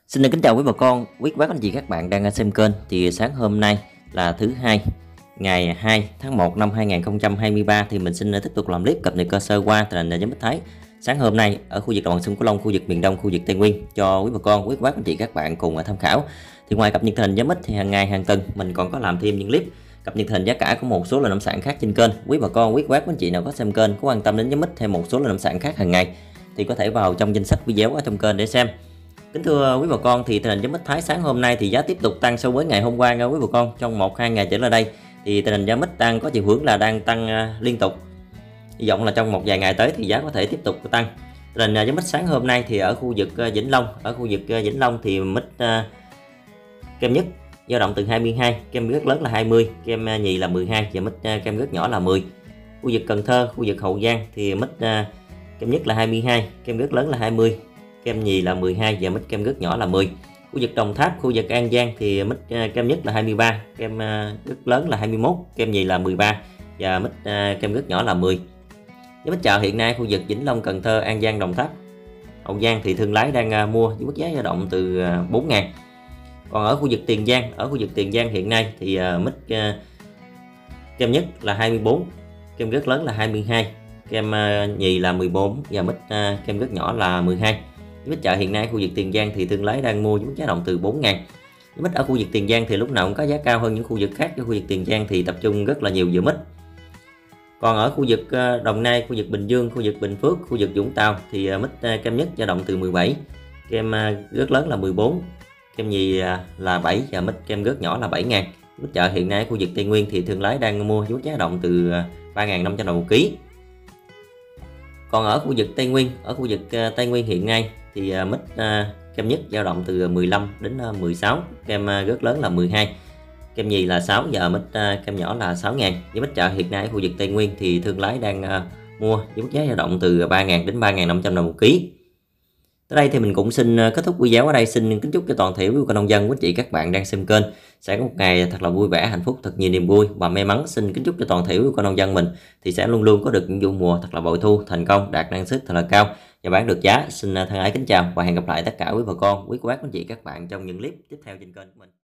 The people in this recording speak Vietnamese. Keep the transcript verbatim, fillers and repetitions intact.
Xin được kính chào quý bà con, quý bác anh chị các bạn đang xem kênh. Thì sáng hôm nay là thứ hai, ngày hai tháng một năm hai nghìn không trăm hai mươi ba thì mình xin tiếp tục làm clip cập nhật cơ sơ qua tình hình gió Bích Thái sáng hôm nay ở khu vực đồng bằng sông Cửu Long, khu vực miền Đông, khu vực Tây Nguyên cho quý bà con, quý bác anh chị các bạn cùng tham khảo. Thì ngoài cập nhật tình hình giá Bích thì hàng ngày hàng tuần mình còn có làm thêm những clip cập nhật tình hình giá cả của một số loại nông sản khác trên kênh. Quý bà con, quý bác anh chị nào có xem kênh có quan tâm đến giá Bích thêm một số loại nông sản khác hàng ngày thì có thể vào trong danh sách video ở trong kênh để xem. Kính thưa quý bà con, thì tình hình giá mít Thái sáng hôm nay thì giá tiếp tục tăng so với ngày hôm qua nha quý bà con. Trong một hai ngày trở lại đây thì tình hình giá mít tăng có chiều hướng là đang tăng uh, liên tục. Hy vọng là trong một vài ngày tới thì giá có thể tiếp tục tăng. Tình hình giá mít sáng hôm nay thì ở khu vực uh, Vĩnh Long, ở khu vực uh, Vĩnh Long thì mít uh, kem nhất dao động từ hai mươi hai, kem rất lớn là hai mươi, kem uh, nhì là mười hai và mít uh, kem rất nhỏ là mười. Khu vực Cần Thơ, khu vực Hậu Giang thì mít uh, kem nhất là hai mươi hai, kem rất lớn là hai mươi, kem nhì là mười hai và mít kem rất nhỏ là mười. Khu vực Đồng Tháp, khu vực An Giang thì mít kem nhất là hai mươi ba, kem rất lớn là hai mươi mốt, kem nhì là mười ba và mít kem rất nhỏ là mười. Giá mít chợ hiện nay khu vực Vĩnh Long, Cần Thơ, An Giang, Đồng Tháp, Hậu Giang thì thương lái đang mua với mức giá dao động từ bốn ngàn. Còn ở khu vực Tiền Giang, ở khu vực Tiền Giang hiện nay thì mít kem nhất là hai mươi bốn, kem rất lớn là hai mươi hai, kem nhì là mười bốn và mít kem rất nhỏ là mười hai. Mít chợ hiện nay khu vực Tiền Giang thì thương lái đang mua với mức giá động từ bốn ngàn. Mít ở khu vực Tiền Giang thì lúc nào cũng có giá cao hơn những khu vực khác. Ở khu vực Tiền Giang thì tập trung rất là nhiều dừa mít. Còn ở khu vực Đồng Nai, khu vực Bình Dương, khu vực Bình Phước, khu vực Vũng Tàu thì mít kem nhất dao động từ mười bảy, kem rất lớn là mười bốn, kem nhì là bảy và mít kem rất nhỏ là bảy ngàn. Mít chợ hiện nay khu vực Tây Nguyên thì thương lái đang mua với mức giá động từ ba ngàn năm trăm đồng một ký. Còn ở khu vực Tây Nguyên, ở khu vực Tây Nguyên hiện nay thì mít kem nhất dao động từ mười lăm đến mười sáu, kem rất lớn là mười hai, kem nhì là sáu và mít kem nhỏ là sáu ngàn. Với mít chợ hiện nay ở khu vực Tây Nguyên thì thương lái đang mua với mức giá dao động từ ba ngàn đến ba ngàn năm trăm đồng một ký. Tới đây thì mình cũng xin kết thúc video ở đây. Xin kính chúc cho toàn thể quý bà con nông dân, quý chị các bạn đang xem kênh sẽ có một ngày thật là vui vẻ, hạnh phúc, thật nhiều niềm vui và may mắn. Xin kính chúc cho toàn thể quý bà con nông dân mình thì sẽ luôn luôn có được những vụ mùa thật là bội thu, thành công, đạt năng suất thật là cao và bán được giá. Xin thân ái kính chào và hẹn gặp lại tất cả quý bà con, quý cô bác, quý chị các bạn trong những clip tiếp theo trên kênh của mình.